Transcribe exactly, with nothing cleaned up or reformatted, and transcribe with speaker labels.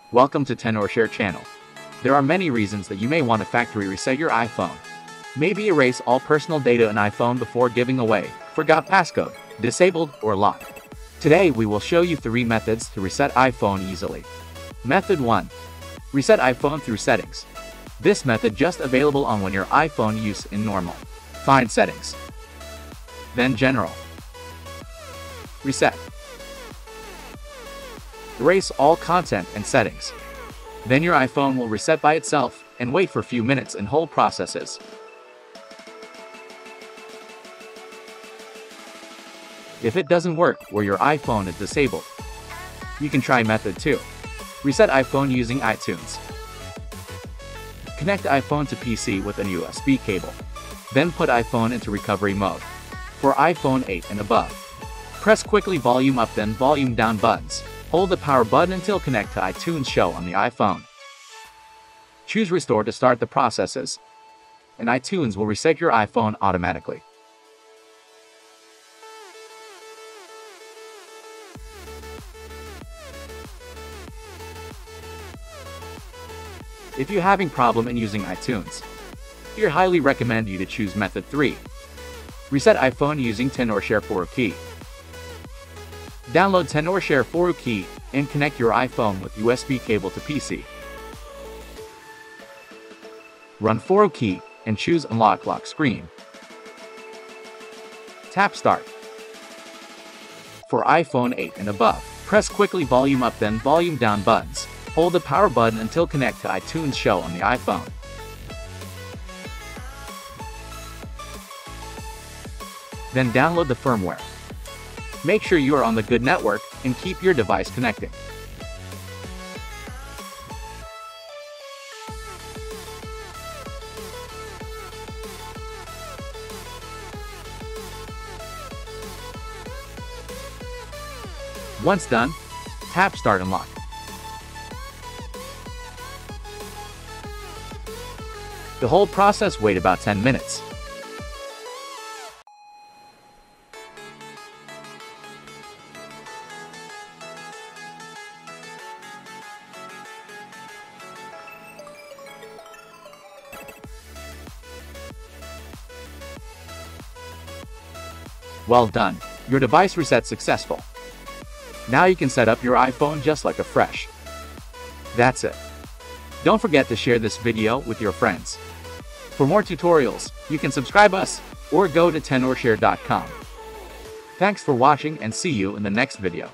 Speaker 1: Welcome to Tenorshare channel. There are many reasons that you may want to factory reset your iPhone. Maybe erase all personal data in iPhone before giving away, forgot passcode, disabled, or locked. Today we will show you three methods to reset iPhone easily. Method one. Reset iPhone through settings. This method just available on when your iPhone use in normal. Find settings. Then general. Reset. Erase all content and settings. Then your iPhone will reset by itself and wait for a few minutes and hold processes. If it doesn't work or your iPhone is disabled, you can try method two. Reset iPhone using iTunes. Connect iPhone to P C with a U S B cable. Then put iPhone into recovery mode. For iPhone eight and above, press quickly volume up then volume down buttons. Hold the power button until connect to iTunes show on the iPhone. Choose restore to start the processes, and iTunes will reset your iPhone automatically. If you're having problem in using iTunes, we highly recommend you to choose method three. Reset iPhone using Tenorshare four key. Download Tenorshare four key and connect your iPhone with U S B cable to P C. Run four key and choose Unlock Lock Screen. Tap Start. For iPhone eight and above, press quickly volume up then volume down buttons. Hold the power button until connect to iTunes show on the iPhone. Then download the firmware. Make sure you are on the good network and keep your device connected. Once done, tap Start Unlock. The whole process wait about ten minutes. Well done, your device reset successful. Now you can set up your iPhone just like a fresh. That's it. Don't forget to share this video with your friends. For more tutorials, you can subscribe us or go to tenorshare dot com. Thanks for watching and see you in the next video.